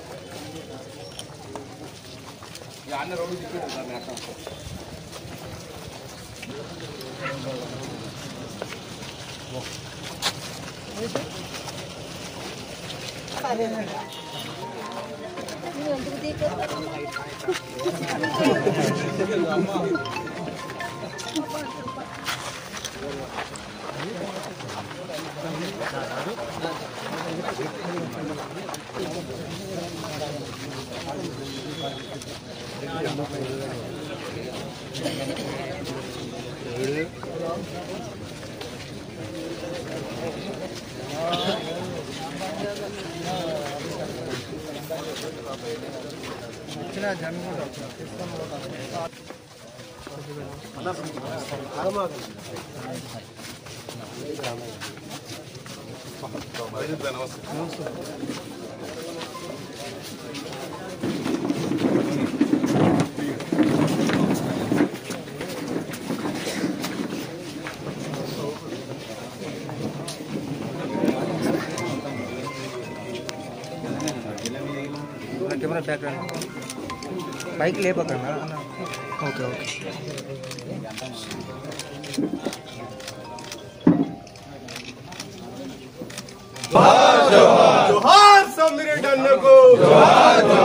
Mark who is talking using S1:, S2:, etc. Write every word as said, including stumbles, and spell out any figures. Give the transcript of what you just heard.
S1: यार ने रोड दिखी था मैं आता
S2: अरे ये अंदर देखो कैमरा बैकग्राउंड बाइक ले पकड़ना ओके ओके
S3: जोहार जोहार समरेट अन्ना को जोहार।